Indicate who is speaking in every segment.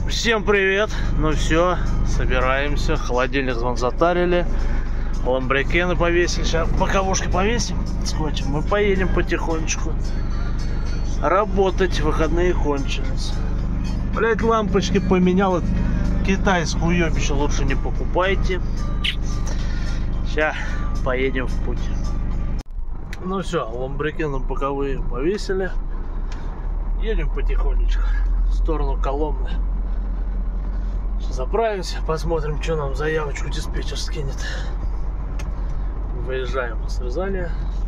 Speaker 1: Всем привет! Ну все, собираемся. Холодильник вон затарили. Ламбрекены повесили. Сейчас боковушки повесим. Скотчем. Мы поедем потихонечку работать. Выходные кончились. Блять, лампочки поменял. Китайскую уебищу лучше не покупайте. Сейчас поедем в путь. Ну все, ламбрекены боковые повесили. Едем потихонечку в сторону Коломны. Заправимся, посмотрим, что нам заявочку диспетчер скинет. Выезжаем на срезание.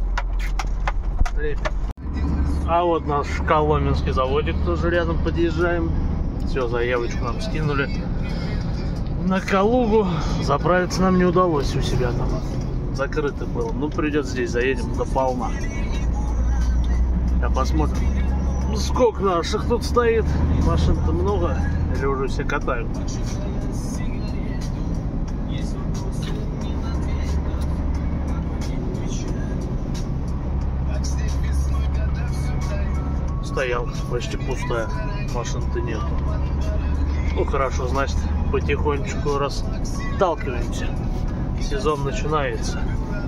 Speaker 1: А вот наш коломенский заводик тоже рядом подъезжаем. Все, заявочку нам скинули. На Калугу заправиться нам не удалось, у себя там закрыто было. Ну, придется здесь, заедем до полна. Сейчас посмотрим, сколько наших тут стоит. Машин-то много или уже все катают? Стоял почти пустая, машин-то нет. Ну хорошо, значит, потихонечку расталкиваемся. Сезон начинается.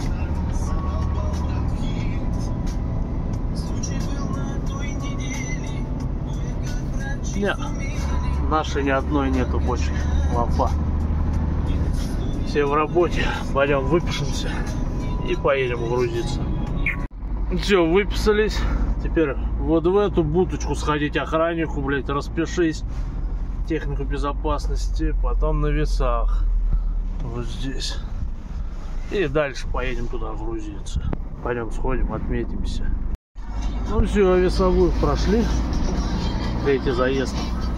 Speaker 1: Нет, нашей ни одной нету больше. Лампа. Все в работе. Пойдем выпишемся и поедем грузиться. Все, выписались. Теперь вот в эту будочку сходить охраннику, блять, распишись. Технику безопасности. Потом на весах. Вот здесь. И дальше поедем туда грузиться. Пойдем сходим, отметимся. Ну все, весовую прошли. Третий заезд.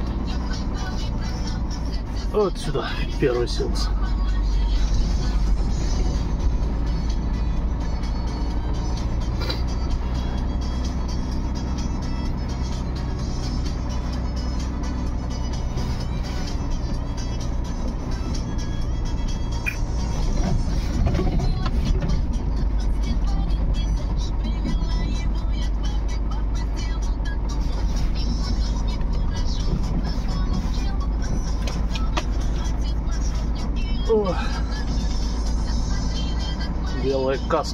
Speaker 1: Вот сюда первый селся. О, белая каска.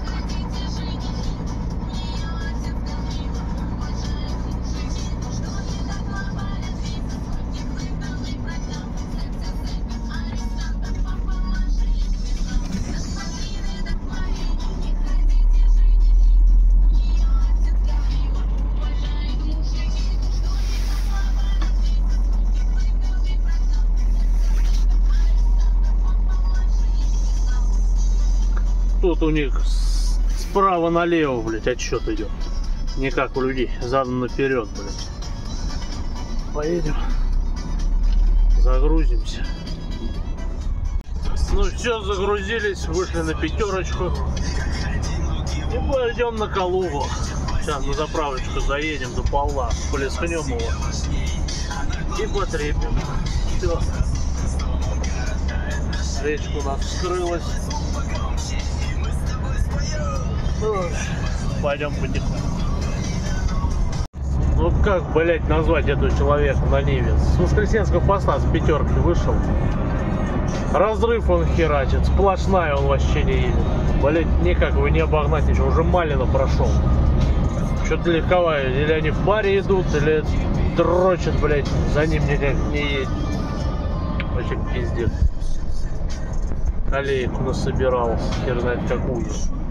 Speaker 1: Тут у них справа налево, блять, отсчет идет. Не как у людей, задом наперед, блять. Поедем, загрузимся. Ну все, загрузились, вышли на пятерочку и пойдем на Калугу. Сейчас на заправочку заедем до полна, полискнем его и потрепим. Все, речка у нас вскрылась. Пойдем потихоньку. Ну как, блять, назвать этого человека на Ниве? С Воскресенского поста с пятерки вышел. Разрыв он херачит, сплошная, он вообще не едет. Блять, никак его не обогнать ничего, уже Малина прошел. Что-то легковая, или они в баре идут, или дрочат, блять, за ним никак не едет. Вообще пиздец. Аллейку насобирал, хер знает какую.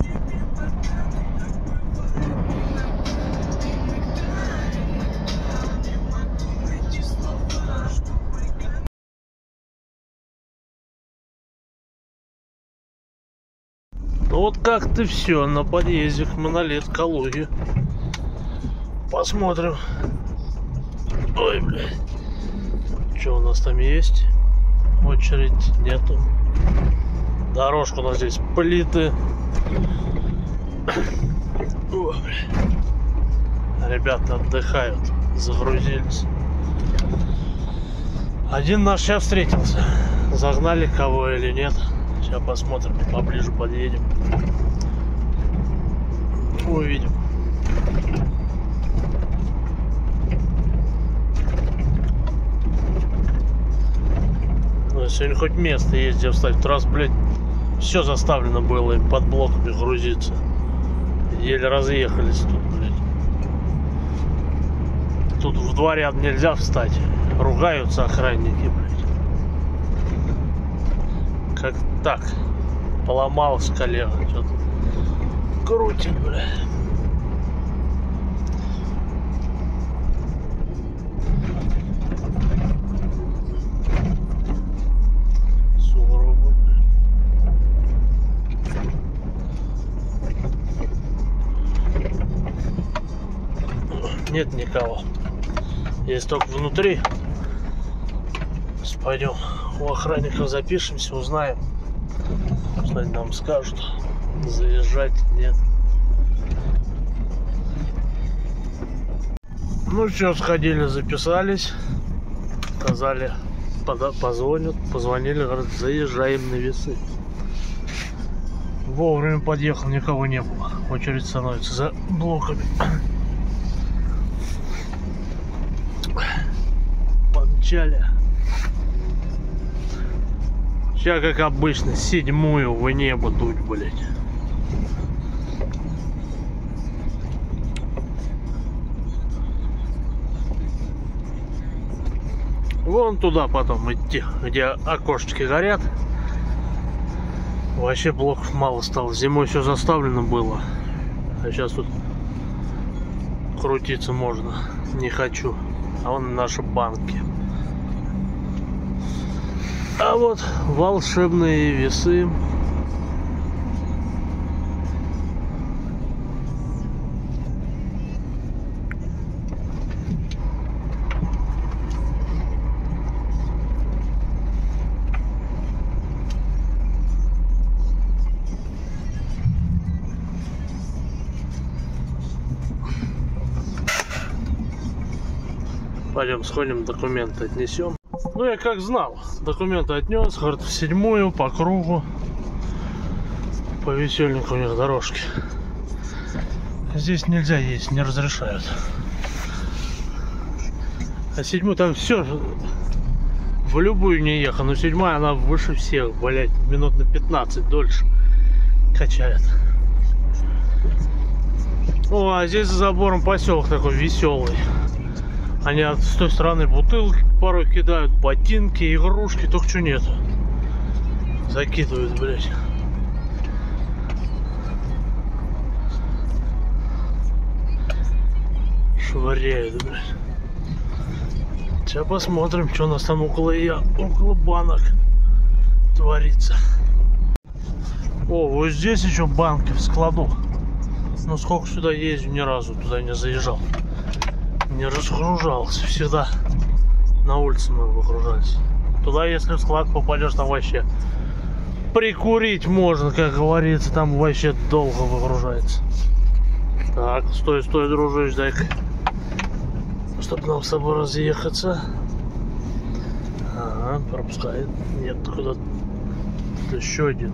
Speaker 1: Вот как-то все на подъезде к Монолит Калуги. Посмотрим. Ой, блядь. Что у нас там есть? Очередь нету. Дорожка у нас здесь плиты. Ой, блядь. Ребята отдыхают. Загрузились. Один наш сейчас встретился. Загнали кого или нет. Сейчас посмотрим, поближе подъедем. Увидим. Ну, сегодня хоть место есть где встать. В тот раз, блядь, все заставлено было им под блоками грузиться. Еле разъехались тут, блядь. Тут в два ряда нельзя встать. Ругаются охранники, блядь. Как так? Поломался коллега. Что-то крутит, блядь. Нет никого. Есть только внутри. Пойдем у охранников запишемся, узнаем. Что они нам скажут. Заезжать, нет. Ну что, сходили, записались. Сказали, позвонят. Позвонили, говорят, заезжаем на весы. Вовремя подъехал, никого не было. Очередь становится за блоками. Помчали. Сейчас, как обычно, 7-ю в небо дуть, блядь. Вон туда потом идти, где окошечки горят. Вообще блоков мало стало. Зимой все заставлено было. А сейчас тут крутиться можно. Не хочу. А вон наши банки. А вот волшебные весы. Пойдем сходим, документы отнесем. Ну, я как знал. Документы отнес, говорит, в 7-ю по кругу. По весельнику у них дорожки. Здесь нельзя ездить, не разрешают. А 7-ю там все в любую не ехал. Но 7-я она выше всех, блять, минут на 15 дольше качает. О, а здесь за забором поселок такой веселый. Они с той стороны бутылки порой кидают, ботинки, игрушки, только что нету. Закидывают, блядь. Швыряют, блядь. Сейчас посмотрим, что у нас там около банок творится. О, вот здесь еще банки в складу. Ну сколько сюда езжу, ни разу туда не заезжал. Не разгружался. Всегда на улице мы выгружались. Туда, если в склад попадешь, там вообще прикурить можно, как говорится. Там вообще долго выгружается. Так, стой, дружище, дай-ка, чтоб нам с собой разъехаться. Ага, пропускает. Нет, куда-то еще один.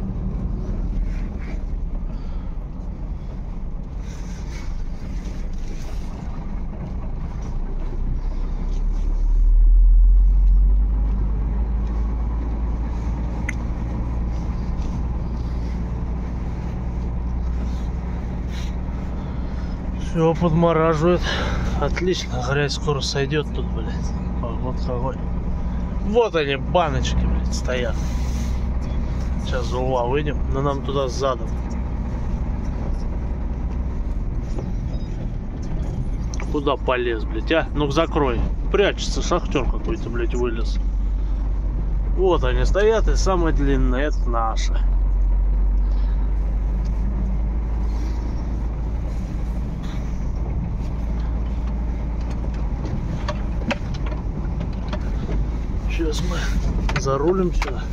Speaker 1: Все подмораживает. Отлично, грязь скоро сойдет тут, блядь. Вот какой. Вот они, баночки, блядь, стоят. Сейчас за угла выйдем, но нам туда задом. Куда полез, блядь, а? Ну-ка закрой. Прячется шахтер какой-то, блядь, вылез. Вот они стоят, и самая длинная, это наша. Сейчас мы зарулим сюда.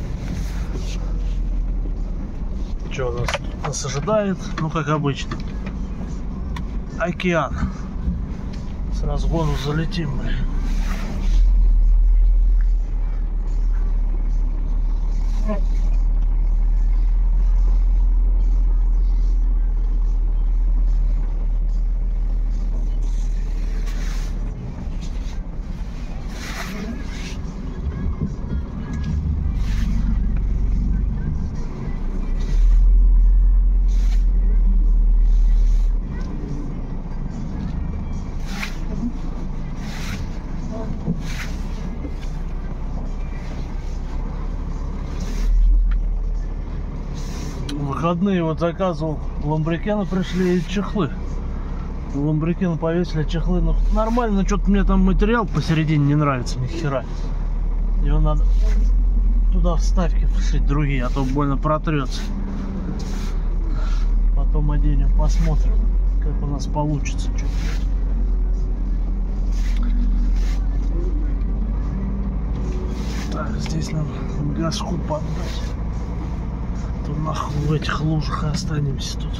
Speaker 1: Что у нас ожидает? Ну, как обычно. Океан. С разгону залетим мы. выходные вот заказывал, ламбрикены пришли и чехлы. Ламбрикены повесили, чехлы, ну нормально, но что-то мне там материал посередине не нравится, ни хера. Его надо туда вставки вшить другие, а то больно протрется. Потом оденем, посмотрим, как у нас получится. Так, здесь нам газку поддать. То нахуй в этих лужах останемся тут.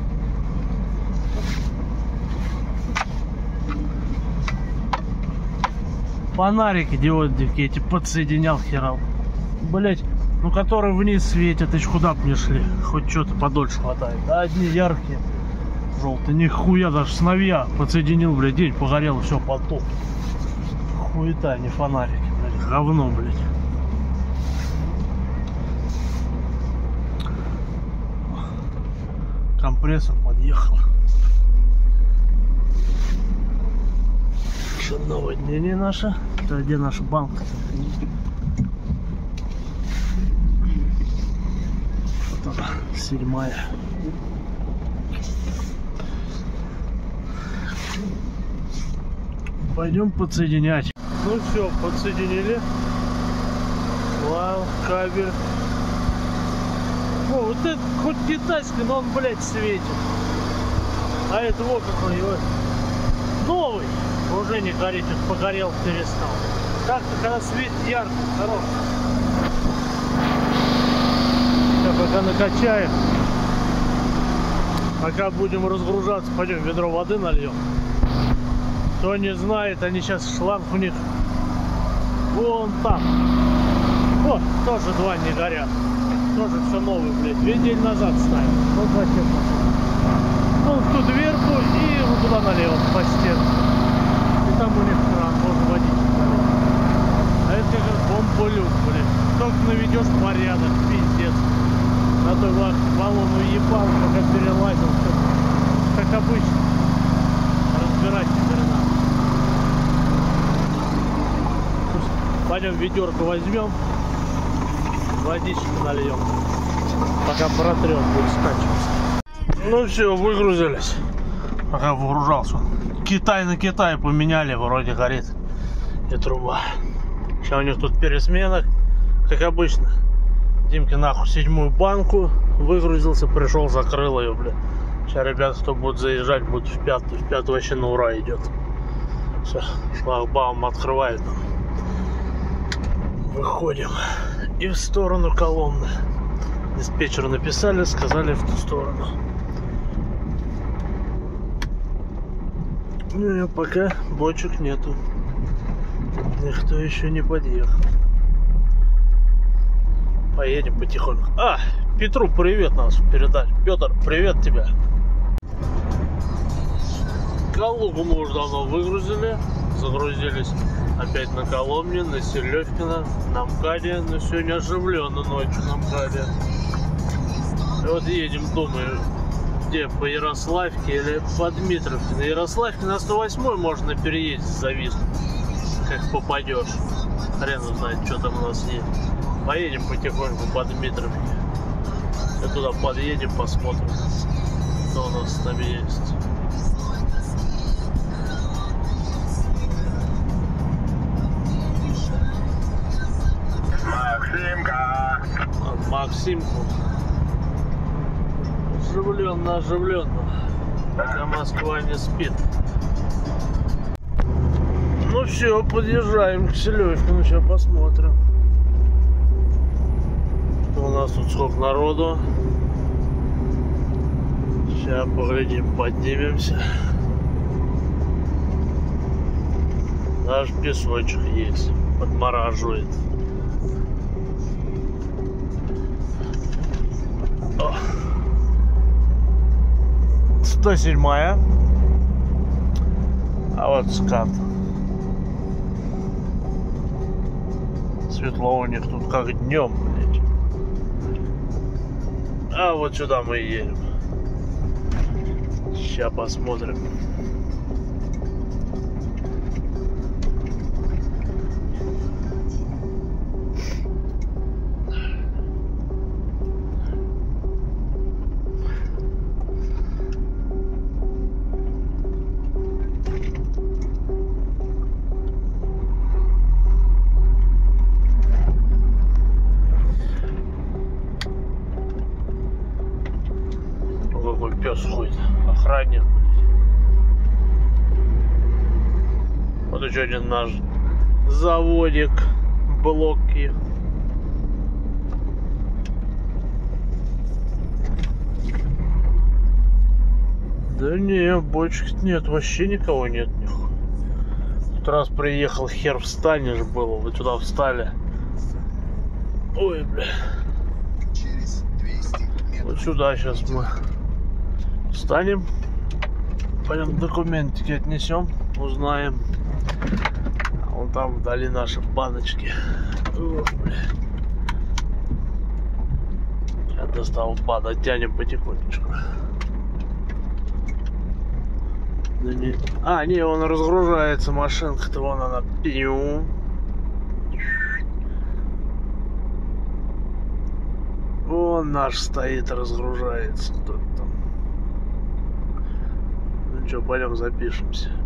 Speaker 1: Фонарики диодики эти подсоединял, херал. Блять, ну которые вниз светят, еще куда б не шли. Хоть что-то подольше хватает. Да, одни яркие, желтые. Нихуя, даже сновья подсоединил, блядь, день погорел, все, потоп. Хуета, не фонарики, блядь, говно, блядь. Компрессор подъехал. Еще наводнение наше. Это где наша банка? Вот она, 7-я. Пойдем подсоединять. Ну все, подсоединили. Вау, кабель. О, вот это хоть китайский, но он, блядь, светит. А это вот какой его новый. Уже не горит, погорел, перестал. Так-то, когда свет ярко, хорош. Сейчас пока накачаем. Пока будем разгружаться, пойдем ведро воды нальем. Кто не знает, они сейчас шланг у них вон там. Вот, тоже два не горят. Тоже все новое, блядь. 2 недели назад ставим. Вот вообще. Вон в ту дверку и вот туда налево по стене. И там у них кран, можно водить. А это как бомболюк, блядь. Только наведешь порядок, пиздец. На той баллону ебал, пока перелазил. Все. Как обычно. Разбирать теперь надо. Пойдем ведерко возьмем. Водичку нальем. Пока протрет, будет скачиваться. Ну все, выгрузились. Пока выгружался. Китай на Китай поменяли, вроде горит. И труба. Сейчас у них тут пересмена, как обычно. Димке нахуй 7-ю банку выгрузился, пришел, закрыл ее, бля. Сейчас ребята, кто будет заезжать, будут в 5-ю. В 5-ю вообще на ура идет. Все, шлагбаум открывает. Выходим. И в сторону колонны. Диспетчеру написали, сказали в ту сторону. Ну и пока бочек нету. Никто еще не подъехал. Поедем потихоньку. А, Петру привет нас передать. Петр, привет тебя. Калугу мы уже давно выгрузили. Загрузились опять на Коломне, на Селевкино, на МКАДе. Но сегодня оживленно ночью на МКАДе. И вот едем, думаю, где, по Ярославке или по Дмитровке. На Ярославке на 108 можно на переезде зависнуть, как попадешь. Хрен знает, что там у нас есть. Поедем потихоньку по Дмитровке. И туда подъедем, посмотрим, что у нас там есть.
Speaker 2: Максимка.
Speaker 1: Максимку. Оживленно, оживленно. Пока Москва не спит. Ну все, подъезжаем к Селевкину, сейчас посмотрим. Что у нас тут, сколько народу. Сейчас поглядим, поднимемся. Даже песочек есть, подмораживает. О. 107-я. А вот скат. Светло у них тут как днем, блядь. А вот сюда мы и едем. Сейчас посмотрим. один наш заводик. Блоки. Да не, бочек нет, вообще никого нет. Тут раз приехал, хер встанешь было, вы туда встали. Ой, бля. Вот сюда сейчас мы встанем. Пойдем документики отнесем, узнаем. А вон там вдали наши баночки. Ох, бля. Я достал бана, тянем потихонечку. Да не... А, не, он разгружается, машинка-то вон она. Пью. Вон наш стоит, разгружается кто-то там. Ну что, пойдем запишемся.